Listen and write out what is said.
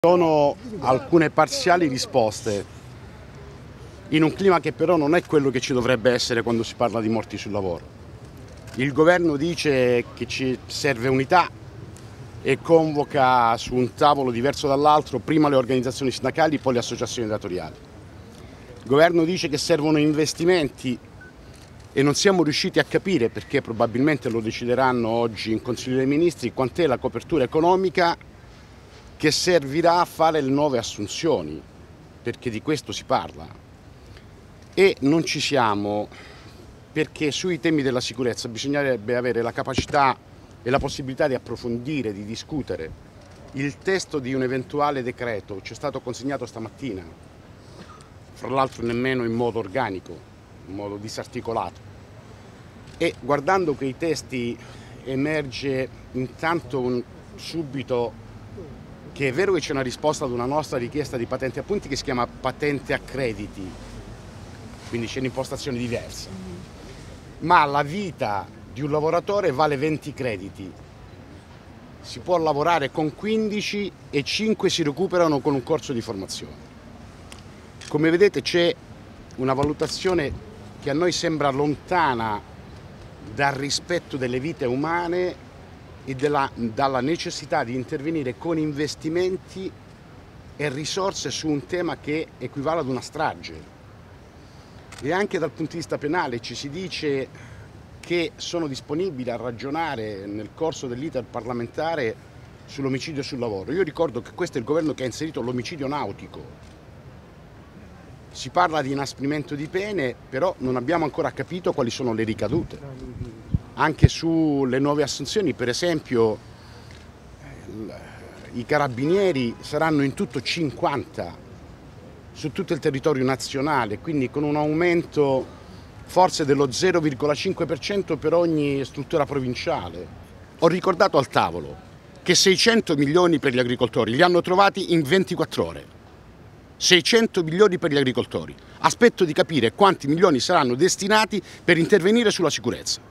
Sono alcune parziali risposte in un clima che però non è quello che ci dovrebbe essere quando si parla di morti sul lavoro. Il governo dice che ci serve unità e convoca su un tavolo diverso dall'altro prima le organizzazioni sindacali, poi le associazioni datoriali. Il governo dice che servono investimenti e non siamo riusciti a capire, perché probabilmente lo decideranno oggi in Consiglio dei Ministri, quant'è la copertura economica che servirà a fare le nuove assunzioni, perché di questo si parla. E non ci siamo, perché sui temi della sicurezza bisognerebbe avere la capacità e la possibilità di approfondire, di discutere. Il testo di un eventuale decreto ci è stato consegnato stamattina, fra l'altro nemmeno in modo organico, in modo disarticolato. E guardando quei testi emerge intanto subito che è vero che c'è una risposta ad una nostra richiesta di patente a punti che si chiama patente a crediti, quindi c'è un'impostazione diversa, ma la vita di un lavoratore vale 20 crediti, si può lavorare con 15 e 5 si recuperano con un corso di formazione. Come vedete c'è una valutazione che a noi sembra lontana dal rispetto delle vite umane e dalla necessità di intervenire con investimenti e risorse su un tema che equivale ad una strage. E anche dal punto di vista penale ci si dice che sono disponibili a ragionare nel corso dell'iter parlamentare sull'omicidio sul lavoro. Io ricordo che questo è il governo che ha inserito l'omicidio nautico. Si parla di inasprimento di pene, però non abbiamo ancora capito quali sono le ricadute. Anche sulle nuove assunzioni, per esempio, i carabinieri saranno in tutto 50 su tutto il territorio nazionale, quindi con un aumento forse dello 0,5% per ogni struttura provinciale. Ho ricordato al tavolo che 600 milioni per gli agricoltori li hanno trovati in 24 ore. 600 milioni per gli agricoltori. Aspetto di capire quanti milioni saranno destinati per intervenire sulla sicurezza.